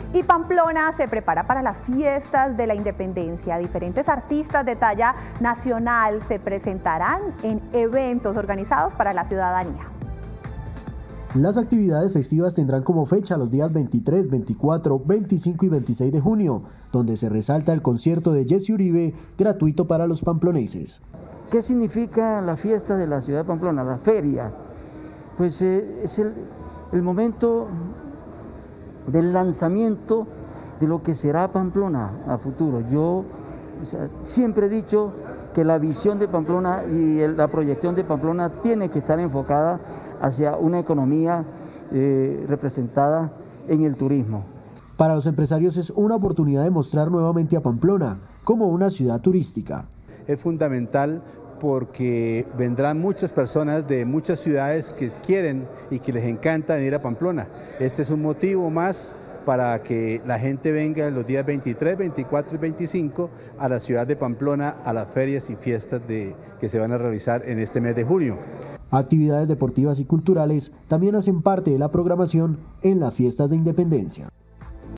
Y Pamplona se prepara para las fiestas de la independencia. Diferentes artistas de talla nacional se presentarán en eventos organizados para la ciudadanía. Las actividades festivas tendrán como fecha los días 23, 24, 25 y 26 de junio, donde se resalta el concierto de Jesse Uribe, gratuito para los pamploneses. ¿Qué significa la fiesta de la ciudad de Pamplona, la feria? Pues es el momento del lanzamiento de lo que será Pamplona a futuro. Yo siempre he dicho que la visión de Pamplona y la proyección de Pamplona tiene que estar enfocada hacia una economía representada en el turismo. Para los empresarios es una oportunidad de mostrar nuevamente a Pamplona como una ciudad turística. Es fundamental porque vendrán muchas personas de muchas ciudades que quieren y que les encanta venir a Pamplona. Este es un motivo más para que la gente venga los días 23, 24 y 25 a la ciudad de Pamplona a las ferias y fiestas que se van a realizar en este mes de junio. Actividades deportivas y culturales también hacen parte de la programación en las fiestas de independencia.